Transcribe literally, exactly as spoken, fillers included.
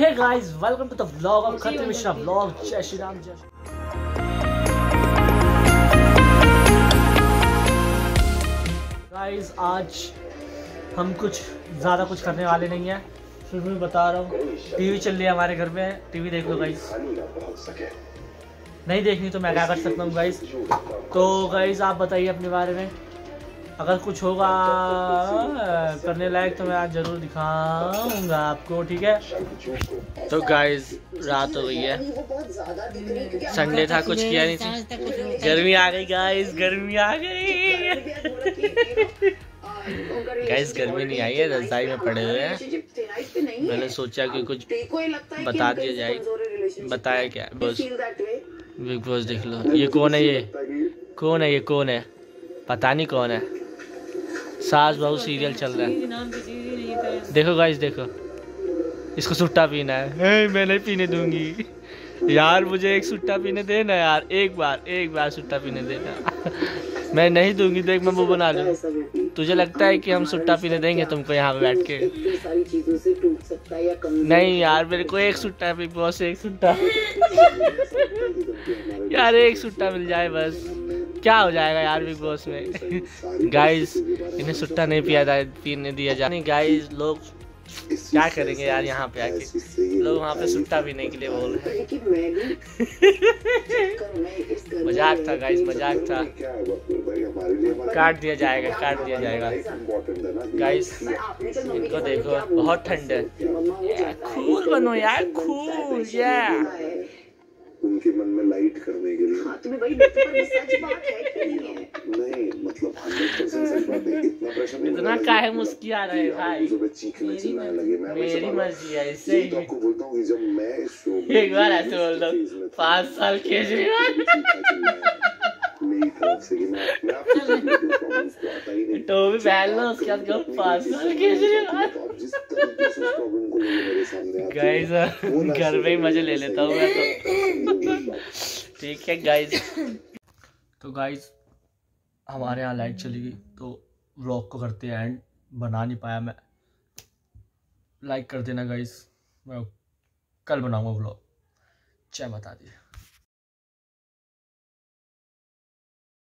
Hey guys, welcome to the vlog of Khatri Mishra vlog. जय श्री राम। जय guys, आज हम कुछ ज़्यादा कुछ करने वाले नहीं है। फिर मैं बता रहा हूँ, टीवी चल रही है हमारे घर में, टीवी देख लो गाइस। नहीं देखनी तो मैं क्या कर सकता हूँ गाइस। तो गाइस आप बताइए अपने बारे में, अगर कुछ होगा करने लायक तो मैं आज जरूर दिखाऊंगा आपको, ठीक है। तो गाइस रात हो गई है, संडे था, कुछ किया नहीं था। गर्मी आ गई गाइस, गर्मी आ गई। गाइस गर्मी नहीं आई है, रजाई में पड़े हुए हैं। मैंने सोचा कि कुछ बता दिया जाए। बताया क्या? बस बिग बॉस देख लो। ये कौन है? ये कौन है? ये कौन है? पता नहीं कौन है। सास बहू सीरियल चल रहा है। देखो गाइस, देखो इसको सुट्टा पीना है। ए, मैं नहीं पीने दूंगी यार, मुझे एक सुट्टा पीने देना यार, एक बार एक बार सुट्टा पीने देना। मैं नहीं दूंगी, देख मैं वो बना लूँ। तुझे लगता है कि हम सुट्टा पीने देंगे तुमको यहाँ पे बैठ के? नहीं यार, मेरे को एक सुट्टा है बिग बॉस, एक सुट्टा यार, एक सुट्टा मिल जाए बस, क्या हो जाएगा यार बिग बॉस में। गाइस इन्हें सुट्टा नहीं पिया पीने दिया जा नहीं। गाइस लोग क्या करेंगे यार, यहाँ पे आके लोग वहाँ पे सुट्टा पीने के लिए बोल रहे हैं। मजाक था गाइस, मजाक था। काट दिया जाएगा, काट दिया जाएगा। गाइस इनको देखो, बहुत ठंड है। कूल बनो यार, कूल। या उनके मन में लाइट करने के लिए। हाँ, तुम्हें भाई पर सच बात है कि नहीं है? नहीं मतलब हंड्रेड परसेंट सच बात है। इतना प्रेशर नहीं, इतना काहे मुस्किया रहे भाई? मुझे चीखने चिल्लाने लगे। मैं मेरी मर्जी है, इससे ही तो आपको बोलता हूँ कि जब मैं शो एक बार ऐसे बोल दो, पाँच साल केजरीवाल मेरी तरफ से कि मैं अपने आप को आता ही नहीं। तो भी पहन लो, उसके बाद कहो पाँच साल केजरीवाल। जिस तरीके से उस प्रॉब्लम को मेरे सामने गाइस घर में ही मजे ले लेता हूँ मैं तो, ठीक है गाइस। तो गाइस हमारे यहाँ लाइट चली गई, तो व्लॉग को करते हैं एंड। बना नहीं पाया मैं, लाइक कर देना गाइस, मैं कल बनाऊंगा व्लॉग। जय माता दी।